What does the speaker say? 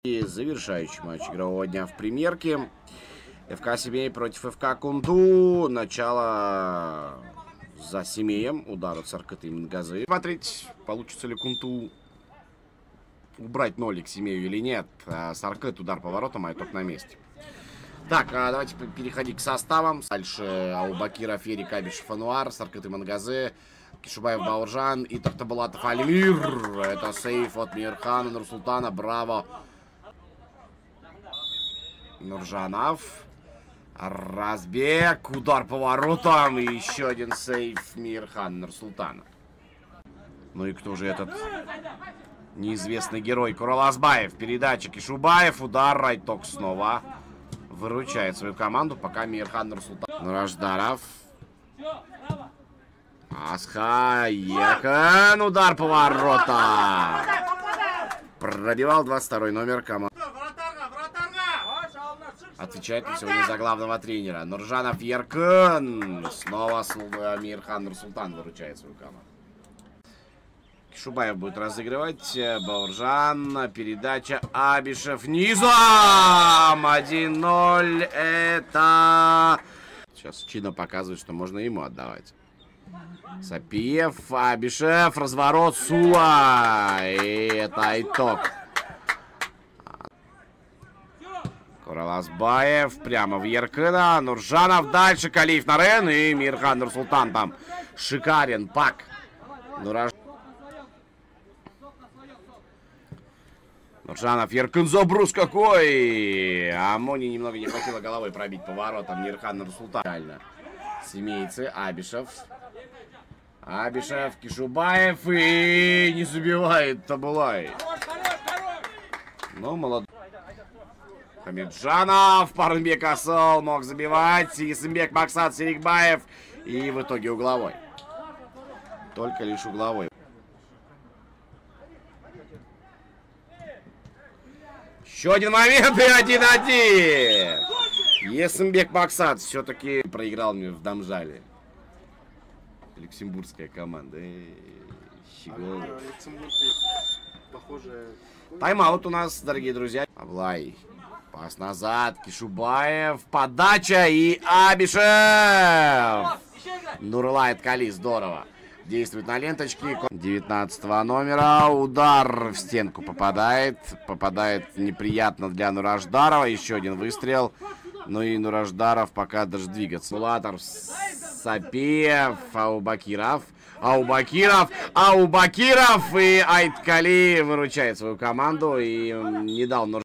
И завершающий матч игрового дня в премьерке. ФК Семей против ФК Кунду. Начало за Семеем. Удар от Саркыта и Мингазы. Смотреть, получится ли Кунду убрать нолик Семею или нет. Саркыт, удар поворотом, а итог на месте. Так, давайте переходить к составам. Дальше Аубакиров, Ерик, Абишев, Ануар, Саркыт и Мингазы, Кишубаев, Бауржан и Тахтабулатов, Альмир. Это сейф от Мирхана Нурсултана. Браво. Нуржанов. Разбег. Удар поворотом. И еще один сейф Мирхана Нурсултана. Ну и кто же этот неизвестный герой? Куралазбаев. Передача Кишубаев. Удар. Райток снова выручает свою команду, пока Мирхан Нурсултан. Нураждаров. Асхаекан. Удар поворота. Пробивал 22-й номер команды. Отвечает на сегодня за главного тренера. Нуржанов, Еркан. Снова Мирхан Нурсултан выручает свою команду. Кишубаев будет разыгрывать. Бауржан. Передача. Абишев низом. 1-0. Это... Сейчас Чина показывает, что можно ему отдавать. Сапиев. Абишев. Разворот. Сула. И это итог. Куралазбаев. Прямо в Еркына. Нуржанов. Дальше Калиев на Рен. И Мирхан Нурсултан там. Шикарен. Пак. Нуржанов, Еркын, забрус какой! А Мони немного не хватило головой пробить поворотом. Мирхан Нурсултан. Семейцы, Абишев. Абишев, Кишубаев и не забивает Табулай. Ну, молодой. Хамиджанов, Парынбек Асыл мог забивать. Исымбек Максат Серикбаев. И в итоге угловой. Только лишь угловой. Еще один момент и 1-1. Есымбек Максат все-таки проиграл мне в Дамжале. Люксембургская команда. Тайм-аут у нас, дорогие друзья. Аблай. Пас назад. Кишубаев. Подача и Абишев. Нурлайт Кали. Здорово. Действует на ленточке. 19-го номера. Удар в стенку попадает. Попадает неприятно для Нураждарова. Еще один выстрел. Ну и Нураждаров пока даже двигаться. Булатов, Сапиев, Аубакиров. Аубакиров и Айткали выручает свою команду. И не дал